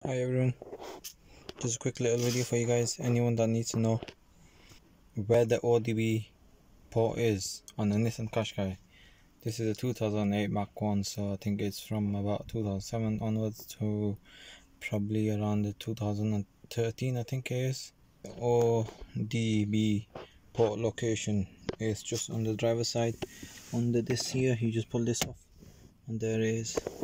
Hi everyone, just a quick little video for you guys. Anyone that needs to know where the OBD port is on the Nissan Qashqai. This is a 2008 Mark 1, so I think it's from about 2007 onwards to probably around the 2013, I think it is. The OBD port location is just on the driver's side. Under this here, you just pull this off and there it is.